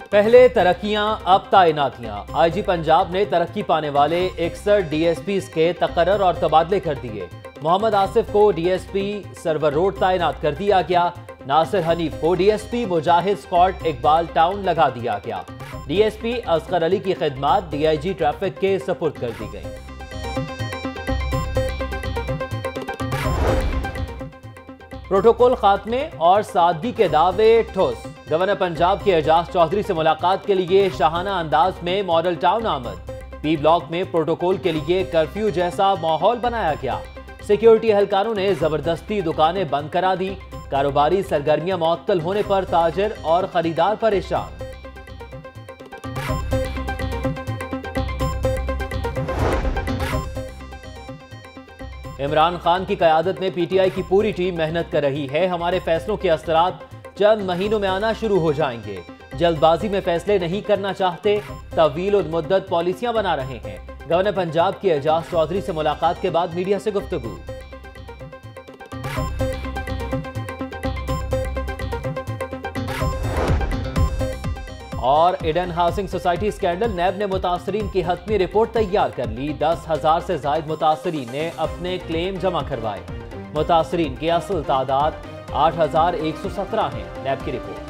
पहले तरक्कियां अब तैनातियां। आईजी पंजाब ने तरक्की पाने वाले 61 डीएसपी के तकर्रर और तबादले कर दिए। मोहम्मद आसिफ को डीएसपी सर्वर रोड तैनात कर दिया गया। नासिर हनीफ को DSP Mujahid squad Iqbal town लगा दिया गया। डीएसपी असगर अली की खिदमत डीआईजी ट्रैफिक के सपुर्द कर दी गई। प्रोटोकॉल खात्मे और सादगी के दावे ठोस। गवर्नर पंजाब के एजाज चौधरी से मुलाकात के लिए शाहाना अंदाज में मॉडल टाउन आमद। पी ब्लॉक में प्रोटोकॉल के लिए कर्फ्यू जैसा माहौल बनाया गया। सिक्योरिटी एहलकारों ने जबरदस्ती दुकानें बंद करा दी। कारोबारी सरगर्मियां मुअत्तल होने पर ताजिर और खरीदार परेशान। इमरान खान की क़यादत में पीटीआई की पूरी टीम मेहनत कर रही है। हमारे फैसलों के असरात चंद महीनों में आना शुरू हो जाएंगे। जल्दबाजी में फैसले नहीं करना चाहते, तवील और मुद्दत पॉलिसियां बना रहे हैं। गवर्नर पंजाब के एजाज चौधरी से मुलाकात के बाद मीडिया से गुफ्तगू। और Eden housing society scandal, NAB ने मुतासरीन की हतमी रिपोर्ट तैयार कर ली। 10,000 से जायद मुतासरीन ने अपने क्लेम जमा करवाए। मुतासरीन की असल तादाद 8,117 है। नैब की रिपोर्ट।